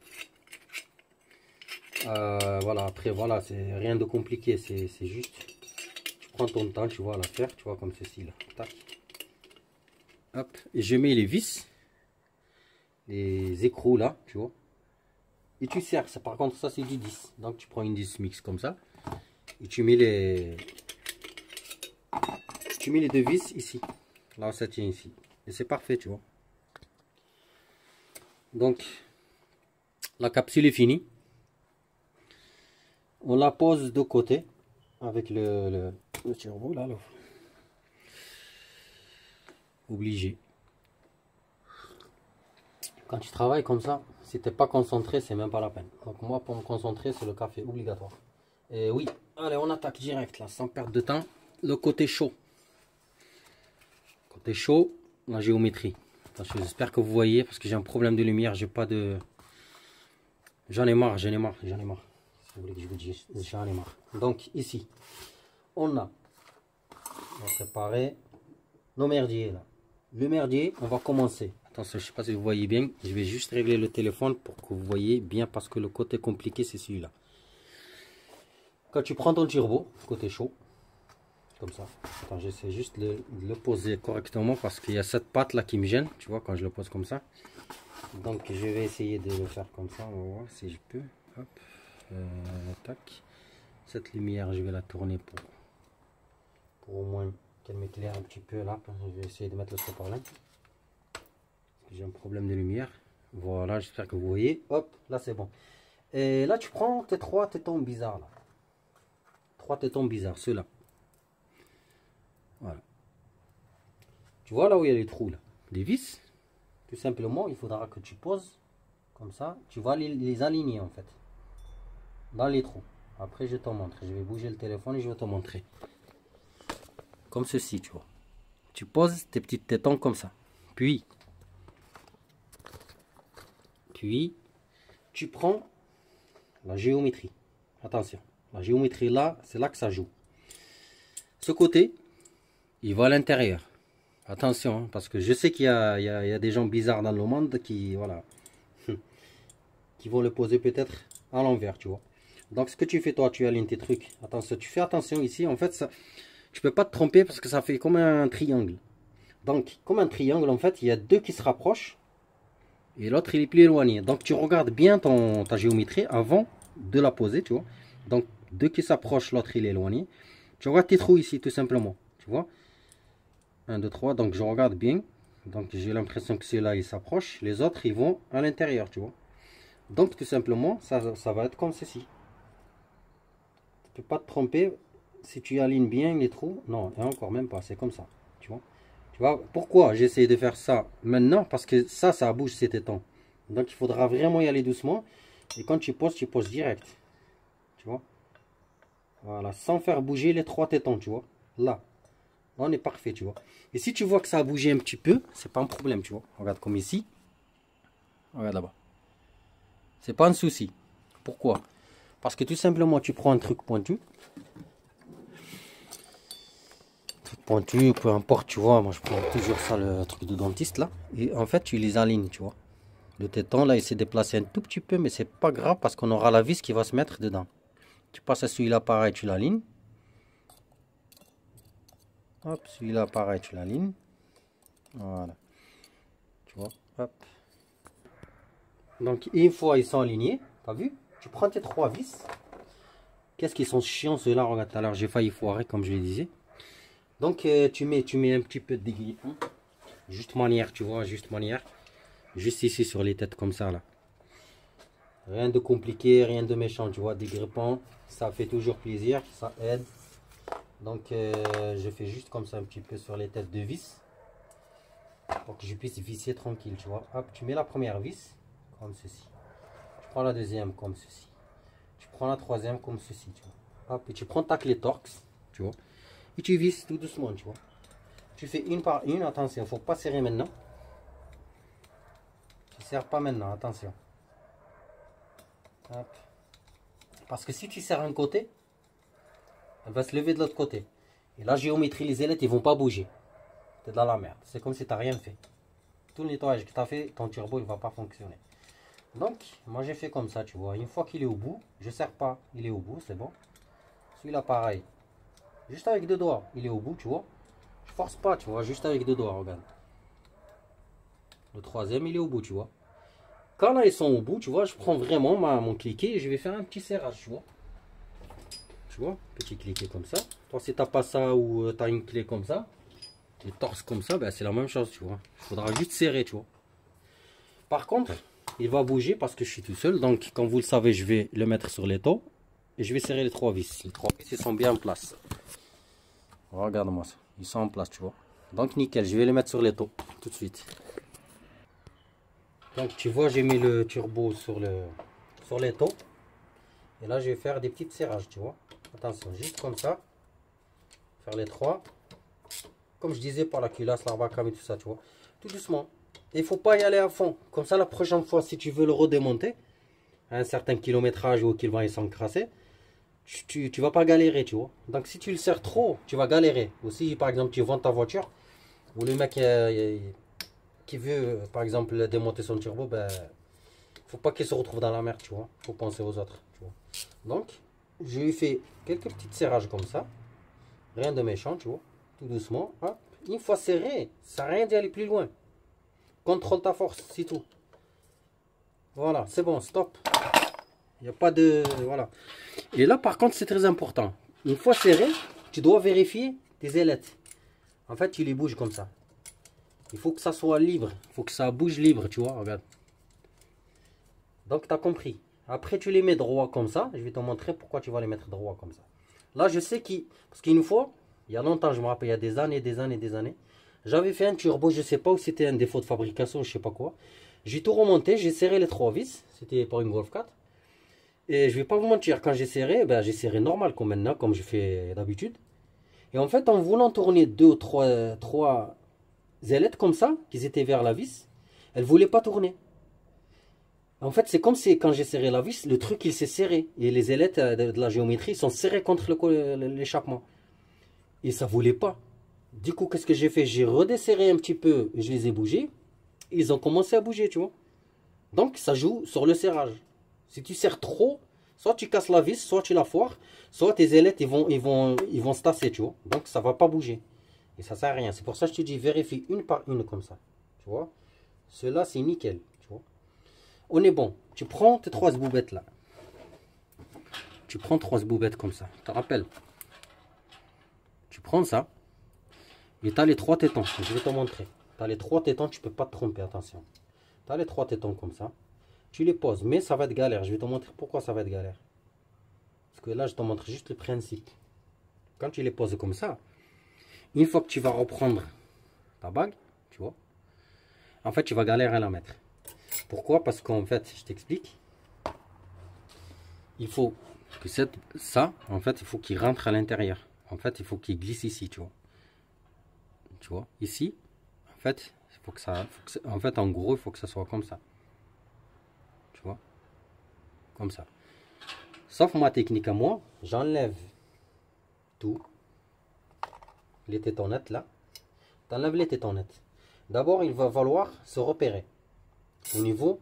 Voilà, après, voilà, c'est rien de compliqué, c'est juste... Tu prends ton temps, tu vois, à la faire, tu vois, comme ceci, là. Tac. Hop. Et je mets les vis, les écrous, là, tu vois. Et tu serres, ça, par contre, ça, c'est du 10. Donc, tu prends une 10 mix comme ça. Et tu mets les... Tu mets les deux vis ici. Là, ça tient ici. Et c'est parfait, tu vois. Donc, la capsule est finie. On la pose de côté avec le turbo là. Obligé. Quand tu travailles comme ça, si t'es pas concentré, c'est même pas la peine. Donc moi, pour me concentrer, c'est le café obligatoire. Et oui, allez, on attaque direct là, sans perdre de temps. Le côté chaud. Côté chaud, la géométrie. J'espère que vous voyez, parce que j'ai un problème de lumière, j'ai pas de... J'en ai marre. Si vous voulez que je vous dise, j'en ai marre. Donc ici, on va préparer nos merdiers là. Le merdier, on va commencer. Attention, je sais pas si vous voyez bien. Je vais juste régler le téléphone pour que vous voyez bien, parce que le côté compliqué, c'est celui-là. Quand tu prends ton turbo, côté chaud, comme ça. Attends, j'essaie juste de le poser correctement, parce qu'il y a cette patte là qui me gêne, tu vois, quand je le pose comme ça. Donc je vais essayer de le faire comme ça. On va voir si je peux. Hop. Tac. Cette lumière, je vais la tourner pour au moins qu'elle m'éclaire un petit peu là. Je vais essayer de mettre le sopalin. J'ai un problème de lumière. Voilà, j'espère que vous voyez. Hop, là c'est bon. Et là tu prends tes trois tétons bizarres là. Trois tétons bizarres, ceux-là. Voilà. Tu vois là où il y a les trous là. Les vis. Tout simplement, il faudra que tu poses comme ça. Tu vas les aligner en fait. Dans les trous. Après je te montre. Je vais bouger le téléphone et je vais te montrer. Comme ceci, tu vois. Tu poses tes petits tétons comme ça. Puis tu prends la géométrie. Attention, la géométrie là, c'est là que ça joue. Ce côté, il va à l'intérieur. Attention, hein, parce que je sais qu'il y a des gens bizarres dans le monde qui, voilà, qui vont le poser peut-être à l'envers, tu vois. Donc ce que tu fais toi, tu alignes tes trucs. Attention, tu fais attention ici. En fait, ça, tu peux pas te tromper parce que ça fait comme un triangle. Donc, comme un triangle, en fait, il y a deux qui se rapprochent et l'autre il est plus éloigné. Donc tu regardes bien ta géométrie avant de la poser, tu vois. Donc deux qui s'approchent, l'autre il est éloigné. Tu regardes tes trous ici tout simplement, tu vois. 1, 2, 3, donc je regarde bien. Donc j'ai l'impression que celui-là il s'approche, les autres ils vont à l'intérieur, tu vois. Donc tout simplement ça va être comme ceci. Tu peux pas te tromper si tu alignes bien les trous. Non, et encore même pas, c'est comme ça, tu vois. Tu vois pourquoi j'essaie de faire ça maintenant? Parce que ça bouge ces tétons. Donc il faudra vraiment y aller doucement. Et quand tu poses direct. Tu vois. Voilà, sans faire bouger les trois tétons, tu vois. Là, on est parfait, tu vois. Et si tu vois que ça a bougé un petit peu, c'est pas un problème, tu vois. Regarde comme ici. Regarde là-bas. C'est pas un souci. Pourquoi? Parce que tout simplement, tu prends un truc pointu. Pointu, peu importe, tu vois, moi je prends toujours ça, le truc de dentiste là, et en fait tu les alignes, tu vois. Le téton là il s'est déplacé un tout petit peu, mais c'est pas grave parce qu'on aura la vis qui va se mettre dedans. Tu passes à celui-là pareil, tu l'alignes. Hop, celui-là pareil, tu l'alignes. Voilà, tu vois, hop. Donc une fois ils sont alignés, t'as vu, tu prends tes 3 vis. Qu'est-ce qu'ils sont chiants ceux-là? Regarde, tout à l'heure j'ai failli foirer comme je le disais. Donc tu mets un petit peu de dégrippant. Juste manière, tu vois, juste manière. Juste ici sur les têtes comme ça là. Rien de compliqué, rien de méchant, tu vois, dégrippant. Ça fait toujours plaisir, ça aide. Donc je fais juste comme ça un petit peu sur les têtes de vis. Pour que je puisse visser tranquille, tu vois. Hop, tu mets la première vis comme ceci. Tu prends la deuxième comme ceci. Tu prends la troisième comme ceci, tu vois. Hop, et tu prends ta clé Torx, tu vois. Et tu visses tout doucement, tu vois. Tu fais une par une, attention, il ne faut pas serrer maintenant. Tu ne serres pas maintenant, attention. Hop. Parce que si tu serres un côté, elle va se lever de l'autre côté. Et la géométrie, les ailettes, ils ne vont pas bouger. Tu es dans la merde. C'est comme si tu n'as rien fait. Tout le nettoyage que tu as fait, ton turbo, il ne va pas fonctionner. Donc, moi j'ai fait comme ça, tu vois. Une fois qu'il est au bout, je ne serre pas, il est au bout, c'est bon. Celui-là, pareil. Juste avec 2 doigts, il est au bout, tu vois. Je force pas, tu vois, juste avec 2 doigts, regarde. Le troisième, il est au bout, tu vois. Quand là, ils sont au bout, tu vois, je prends vraiment mon cliquet et je vais faire un petit serrage, tu vois. Tu vois, petit cliquet comme ça. Toi, si t'as pas ça ou tu as une clé comme ça, tu torses comme ça, ben, c'est la même chose, tu vois. Il faudra juste serrer, tu vois. Par contre, il va bouger parce que je suis tout seul. Donc, comme vous le savez, je vais le mettre sur l'étau et je vais serrer les 3 vis. Les 3 vis, ils sont bien en place. Regarde-moi ça. Ils sont en place, tu vois. Donc, nickel. Je vais les mettre sur l'étau tout de suite. Donc, tu vois, j'ai mis le turbo sur l'étau. Et là, je vais faire des petits serrages, tu vois. Attention, juste comme ça. Faire les 3. Comme je disais, par la culasse, l'arbacam et tout ça, tu vois. Tout doucement. Il ne faut pas y aller à fond. Comme ça, la prochaine fois, si tu veux le redémonter, à un certain kilométrage ou qu'il va s'encrasser, tu vas pas galérer, tu vois. Donc, si tu le serres trop, tu vas galérer. Aussi, par exemple, tu vends ta voiture, ou le mec qui veut, par exemple, démonter son turbo, ben, faut pas qu'il se retrouve dans la merde, tu vois. Faut penser aux autres, tu vois. Donc, je lui fais quelques petits serrages comme ça. Rien de méchant, tu vois. Tout doucement. Hop. Une fois serré, ça sert à rien d'y aller plus loin. Contrôle ta force, c'est tout. Voilà, c'est bon, stop. Il n'y a pas de... Voilà. Et là, par contre, c'est très important. Une fois serré, tu dois vérifier tes ailettes. En fait, tu les bouges comme ça. Il faut que ça soit libre. Il faut que ça bouge libre, tu vois. Regarde. Donc, tu as compris. Après, tu les mets droit comme ça. Je vais te montrer pourquoi tu vas les mettre droit comme ça. Là, je sais qu'il... Parce qu'une fois, il y a longtemps, je me rappelle, il y a des années, des années, des années, j'avais fait un turbo, je ne sais pas où c'était un défaut de fabrication, je ne sais pas quoi. J'ai tout remonté, j'ai serré les 3 vis. C'était pour une Golf 4. Et je vais pas vous mentir, quand j'ai serré normal comme maintenant, comme je fais d'habitude. Et en fait, en voulant tourner 2 ou 3 ailettes comme ça, qui étaient vers la vis, elles ne voulaient pas tourner. En fait, c'est comme si quand j'ai serré la vis, le truc il s'est serré. Et les ailettes de la géométrie sont serrées contre l'échappement. Et ça ne voulait pas. Du coup, qu'est-ce que j'ai fait? J'ai redesserré un petit peu, je les ai bougés. Ils ont commencé à bouger, tu vois. Donc, ça joue sur le serrage. Si tu serres trop, soit tu casses la vis, soit tu la foires, soit tes ailettes ils vont se tasser, tu vois. Donc ça va pas bouger. Et ça sert à rien. C'est pour ça que je te dis vérifie une par une comme ça. Tu vois. Cela c'est nickel. Tu vois. On est bon. Tu prends tes 3 boubettes là. Tu prends 3 boubettes comme ça. Tu te rappelles. Tu prends ça. Et tu as les 3 tétons. Je vais te montrer. Tu as les 3 tétons, tu peux pas te tromper, attention. Tu as les 3 tétons comme ça. Tu les poses, mais ça va être galère. Je vais te montrer pourquoi ça va être galère. Parce que là, je te montre juste le principe. Quand tu les poses comme ça, une fois que tu vas reprendre ta bague, tu vois, en fait, tu vas galérer à la mettre. Pourquoi? Parce qu'en fait, je t'explique. Il faut que ça, en fait, il faut qu'il rentre à l'intérieur. En fait, il faut qu'il glisse ici, tu vois. Tu vois, ici, en fait, il faut que ça, en fait, en gros, il faut que ça soit comme ça. Tu vois, comme ça. Sauf ma technique à moi, j'enlève tout. Les tétonnettes là. Tu enlèves les tétonnettes. D'abord, il va falloir se repérer au niveau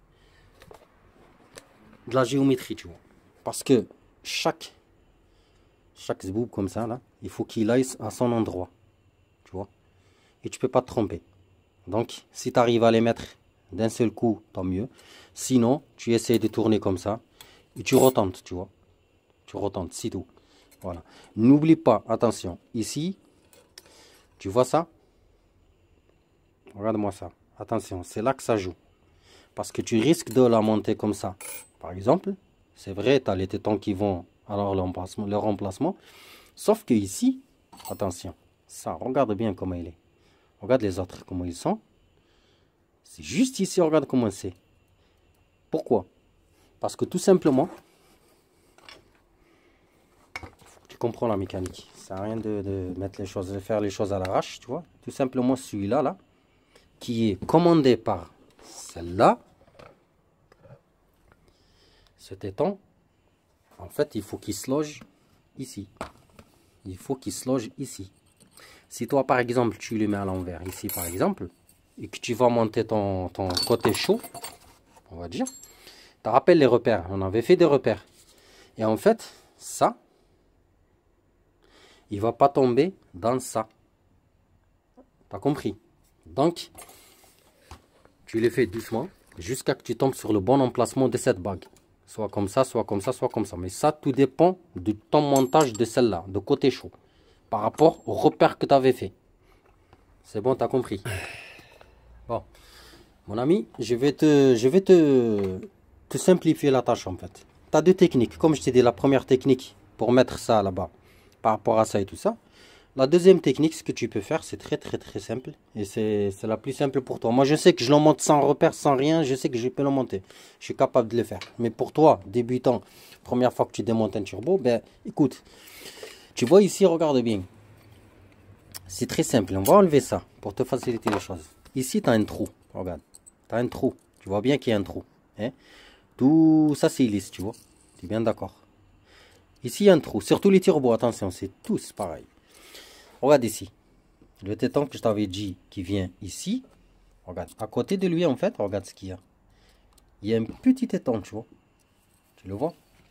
de la géométrie, tu vois. Parce que chaque zboob comme ça, là, il faut qu'il aille à son endroit. Tu vois. Et tu peux pas te tromper. Donc, si tu arrives à les mettre d'un seul coup, tant mieux. Sinon, tu essaies de tourner comme ça. et tu retentes, tu vois. Tu retentes, c'est tout. Voilà. N'oublie pas, attention, ici, tu vois ça? Regarde-moi ça. Attention, c'est là que ça joue. Parce que tu risques de la monter comme ça. Par exemple, c'est vrai, tu as les tétons qui vont alors le remplacement. Sauf que ici, attention, ça, regarde bien comment il est. Regarde les autres, comment ils sont. C'est juste ici, regarde comment c'est. Pourquoi? Parce que tout simplement, tu comprends la mécanique. Ça sert à rien de mettre les choses, de faire les choses à l'arrache, tu vois. Tout simplement celui-là, là, qui est commandé par celle-là, ce téton, en fait, il faut qu'il se loge ici. Il faut qu'il se loge ici. Si toi, par exemple, tu le mets à l'envers, ici, par exemple, et que tu vas monter ton côté chaud, on va dire, tu te rappelles les repères, on avait fait des repères. Et en fait, ça, il ne va pas tomber dans ça. Tu as compris? Donc, tu les fais doucement, jusqu'à ce que tu tombes sur le bon emplacement de cette bague. Soit comme ça, soit comme ça, soit comme ça. Mais ça, tout dépend de ton montage de celle-là, de côté chaud, par rapport au repère que tu avais fait. C'est bon, tu as compris? Bon, mon ami, je vais te simplifier la tâche en fait. Tu as deux techniques. Comme je t'ai dit, la première technique pour mettre ça là-bas, par rapport à ça et tout ça. La deuxième technique, ce que tu peux faire, c'est très simple. Et c'est la plus simple pour toi. Moi, je sais que je le monte sans repère, sans rien. Je sais que je peux le monter. Je suis capable de le faire. Mais pour toi, débutant, première fois que tu démontes un turbo, ben écoute. Tu vois ici, regarde bien. C'est très simple. On va enlever ça pour te faciliter les choses. Ici, tu as un trou. Regarde. Tu as un trou. Tu vois bien qu'il y a un trou. Hein? Tout ça, c'est lisse, tu vois. Tu es bien d'accord. Ici, il y a un trou. Surtout les turbos, attention, c'est tous pareil. Regarde ici. Le téton que je t'avais dit qui vient ici. Regarde. À côté de lui, en fait, regarde ce qu'il y a. Il y a un petit téton, tu vois. Tu le vois?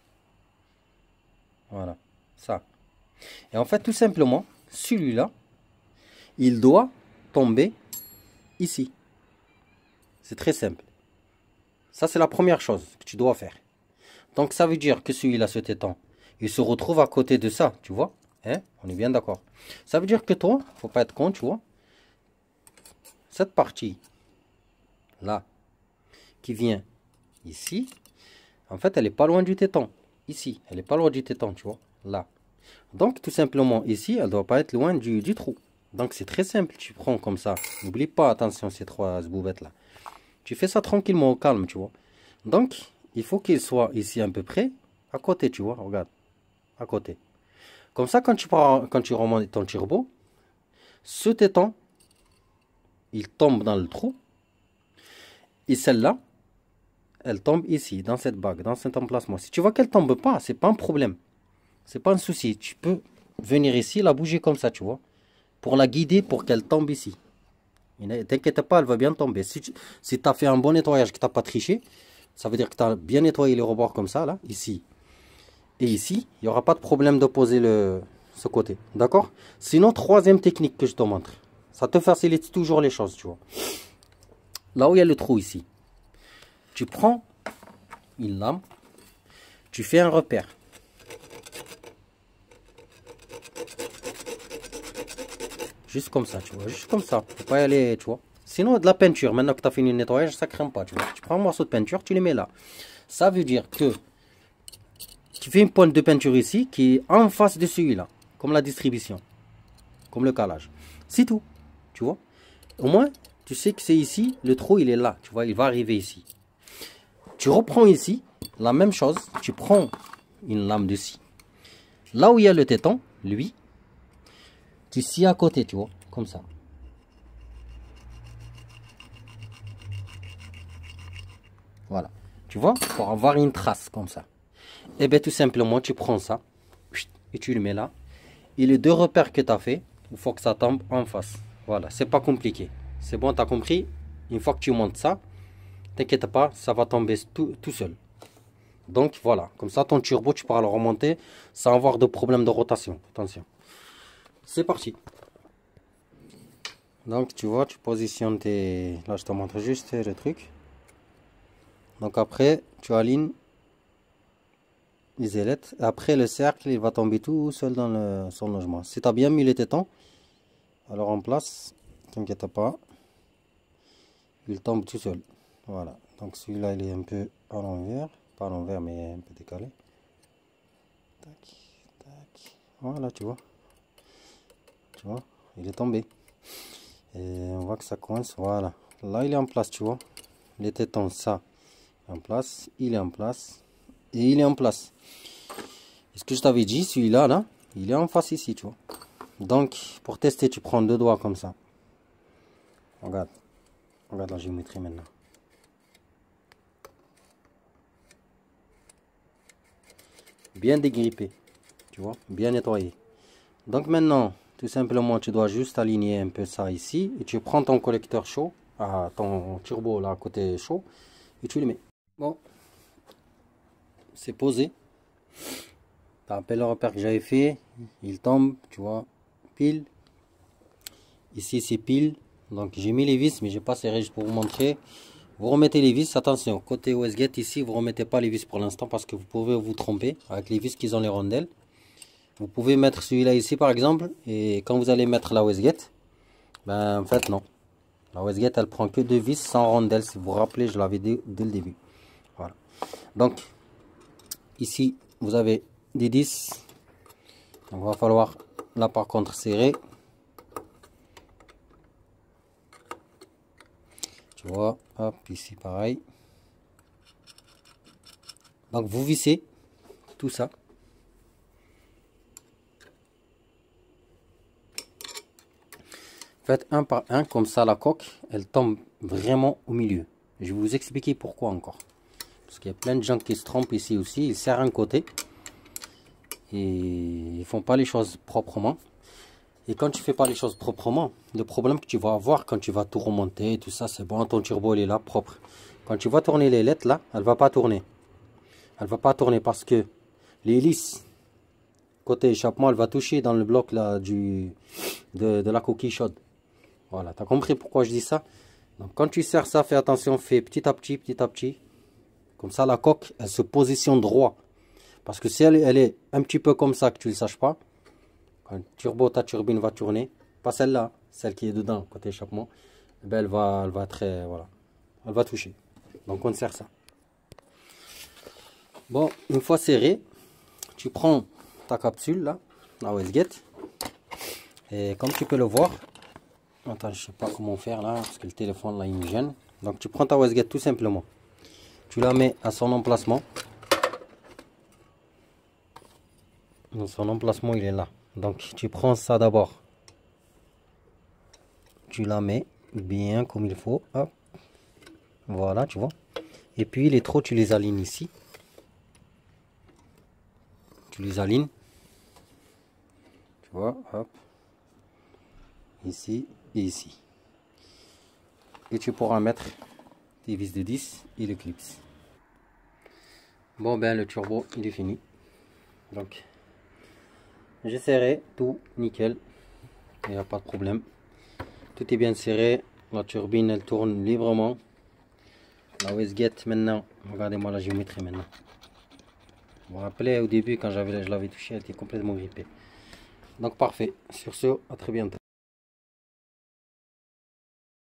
Voilà. Ça. Et en fait, tout simplement, celui-là, il doit tomber ici. C'est très simple. Ça, c'est la première chose que tu dois faire. Donc, ça veut dire que celui-là, ce téton, il se retrouve à côté de ça, tu vois. Hein? On est bien d'accord. Ça veut dire que toi, faut pas être con, tu vois. Cette partie, là, qui vient ici, en fait, elle est pas loin du téton. Ici, elle est pas loin du téton, tu vois. Là. Donc, tout simplement, ici, elle doit pas être loin du trou. Donc, c'est très simple. Tu prends comme ça. N'oublie pas, attention, ces trois boubettes-là. Tu fais ça tranquillement, au calme, tu vois. Donc, il faut qu'il soit ici à peu près, à côté, tu vois. Regarde, à côté. Comme ça, quand tu remontes ton turbo, ce téton, il tombe dans le trou. Et celle-là, elle tombe ici, dans cette bague, dans cet emplacement. Si tu vois qu'elle ne tombe pas, c'est pas un problème. C'est pas un souci. Tu peux venir ici, la bouger comme ça, tu vois. Pour la guider, pour qu'elle tombe ici. Ne t'inquiète pas, elle va bien tomber. Si tu as fait un bon nettoyage, que tu n'as pas triché, ça veut dire que tu as bien nettoyé les rebords comme ça, là, ici. Et ici, il n'y aura pas de problème de poser ce côté. D'accord? Sinon, troisième technique que je te montre. Ça te facilite toujours les choses, tu vois. Là où il y a le trou ici. Tu prends une lame. Tu fais un repère. Juste comme ça, tu vois. Juste comme ça. Faut pas y aller, tu vois. Sinon, de la peinture. Maintenant que tu as fini le nettoyage, ça crame pas, tu vois. Tu prends un morceau de peinture, tu le mets là. Ça veut dire que tu fais une pointe de peinture ici qui est en face de celui-là. Comme la distribution. Comme le calage. C'est tout. Tu vois. Au moins, tu sais que c'est ici. Le trou, il est là. Tu vois, il va arriver ici. Tu reprends ici. La même chose. Tu prends une lame de scie. Là où il y a le téton, lui, tu scies à côté, tu vois. Comme ça. Voilà. Tu vois, pour avoir une trace comme ça. Et bien tout simplement, tu prends ça et tu le mets là. Et les deux repères que tu as fait, il faut que ça tombe en face. Voilà, c'est pas compliqué. C'est bon, tu as compris? Une fois que tu montes ça, t'inquiète pas, ça va tomber tout seul. Donc voilà, comme ça ton turbo, tu pourras le remonter sans avoir de problème de rotation. Attention. C'est parti. Donc tu vois, tu positionnes tes... Là, je te montre juste le truc. Donc après, tu alignes les ailettes. Après le cercle, il va tomber tout seul dans son logement. Si tu as bien mis les tétons, alors en place, t'inquiète pas, il tombe tout seul. Voilà, donc celui-là il est un peu à l'envers, pas à l'envers mais un peu décalé. Tac, tac. Voilà, tu vois, il est tombé. Et on voit que ça coince, voilà. Là il est en place, tu vois. Les tétons, ça, en place, il est en place. Et il est en place. Et ce que je t'avais dit, celui-là, là, il est en face ici, tu vois. Donc, pour tester, tu prends deux doigts comme ça. Regarde. Regarde la géométrie maintenant. Bien dégrippé. Tu vois, bien nettoyé. Donc maintenant, tout simplement, tu dois juste aligner un peu ça ici. Et tu prends ton collecteur chaud, ton turbo là, côté chaud, et tu le mets. Bon. C'est posé. Tu rappelles le repère que j'avais fait. Il tombe, tu vois, pile. Ici, c'est pile. Donc, j'ai mis les vis, mais j'ai pas serré juste pour vous montrer. Vous remettez les vis. Attention, côté Westgate, ici, vous remettez pas les vis pour l'instant parce que vous pouvez vous tromper avec les vis qui ont les rondelles. Vous pouvez mettre celui-là ici, par exemple. Et quand vous allez mettre la Westgate, ben, en fait, non. La Westgate, elle prend que deux vis sans rondelles. Si vous vous rappelez, je l'avais dit dès le début. Voilà. Donc, ici, vous avez des 10. Donc, il va falloir, là, par contre, serrer. Tu vois, hop, ici, pareil. Donc, vous vissez tout ça. Faites un par un, comme ça, la coque, elle tombe vraiment au milieu. Je vais vous expliquer pourquoi encore. Parce qu'il y a plein de gens qui se trompent ici aussi. Ils serrent un côté. Et ils font pas les choses proprement. Et quand tu fais pas les choses proprement, le problème que tu vas avoir quand tu vas tout remonter, tout ça, c'est bon, ton turbo il est là propre. Quand tu vas tourner les lettres là, elle va pas tourner. Elle va pas tourner parce que l'hélice côté échappement, elle va toucher dans le bloc là de la coquille chaude. Voilà, tu as compris pourquoi je dis ça? Donc quand tu serres ça, fais attention, fais petit à petit, petit à petit. Comme ça la coque, elle se positionne droit. Parce que si elle est un petit peu comme ça, que tu ne le saches pas, quand turbo, ta turbine va tourner, pas celle-là, celle qui est dedans, côté échappement, eh ben elle va très, voilà, elle va toucher. Donc on serre ça. Bon, une fois serré, tu prends ta capsule là, la Westgate, et comme tu peux le voir, attends, je sais pas comment faire là, parce que le téléphone là il me gêne. Donc tu prends ta Westgate tout simplement, tu la mets à son emplacement. Son emplacement il est là. Donc tu prends ça d'abord, tu la mets bien comme il faut, hop, voilà, tu vois. Et puis les trous, tu les alignes ici, tu les alignes, tu vois, hop, ici et ici. Et tu pourras mettre tes vis de 10 et le clips. Bon ben le turbo il est fini. Donc j'ai serré tout nickel, il n'y a pas de problème. Tout est bien serré, la turbine elle tourne librement. La Westgate maintenant, regardez-moi la géométrie maintenant. Vous vous rappelez au début quand je l'avais touché, elle était complètement grippée. Donc parfait, sur ce, à très bientôt.